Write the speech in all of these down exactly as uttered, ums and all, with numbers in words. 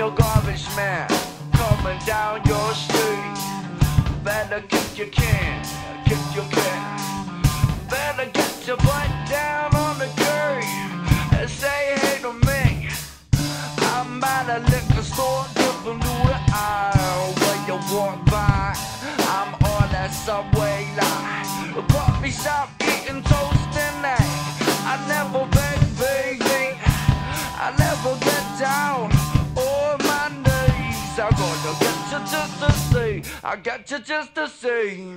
a garbage man coming down your street. Better kick your can, kick your can. Better get your butt down on the curb and say hey to me. I'm by the liquor store, dipping through the aisle when you walk by. I'm on that subway line, coffee shop eating toast and egg. I never beg, baby, I never get down on my knees. I'm gonna get you just to see, I got you just to see.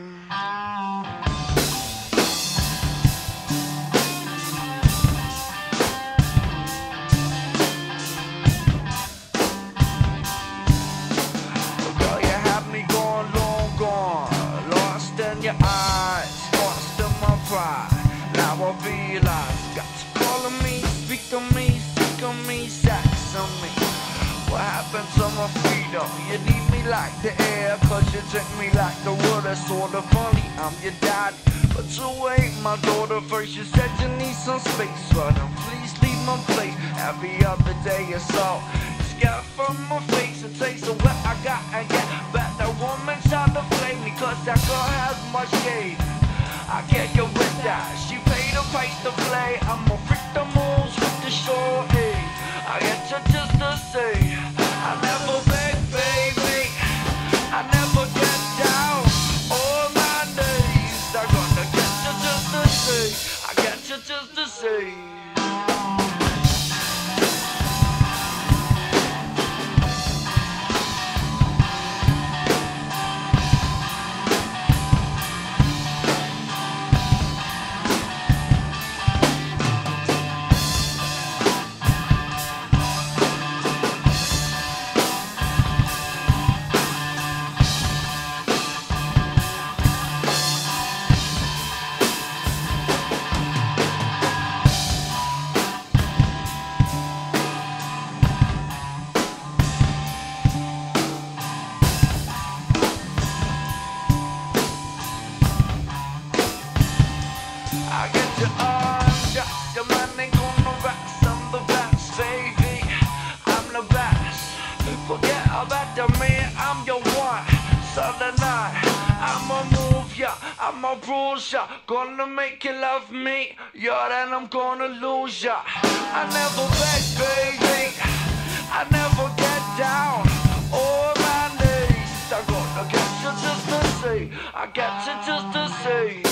Your eyes, lost in my pride. Now I realize, got you calling me, speak to me, sick of me, sex on me. What happened to my freedom? You need me like the air, cause you drink me like the water. Sorta funny, I'm your dad, but you ain't my daughter. First you said you need some space, but then please leave my place. Every other day or so, scared from my face, it takes of what I got and get back. That woman tried to play me, cause that girl has much game. I can't get with that, she paid a price to play. I'm a freak the moves with the short A. I get you just to say, I never beg, baby, I never get down on my knees. I'm gonna get you just to say, I get you just to say. I get you on, got your money gonna rocks, I'm the best, baby, I'm the best. Forget about the man, I'm your one. So tonight, I'ma move ya, I'ma bruise ya, gonna make you love me, yeah, then I'm gonna lose ya. I never beg, baby, I never get down on my knees. I'm gonna get you just to see, I get you just to see.